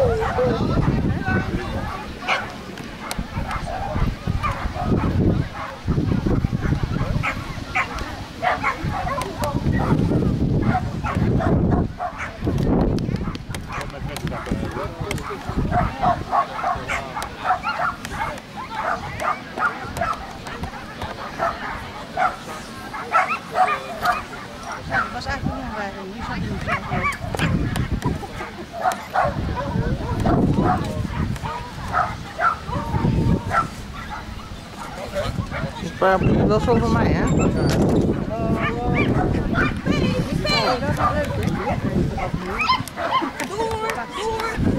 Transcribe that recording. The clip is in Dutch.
was eigenlijk niet waar. Nu zat hij niet. Dat is wel voor mij, hè? Hey, dat is leuk, hè? Door!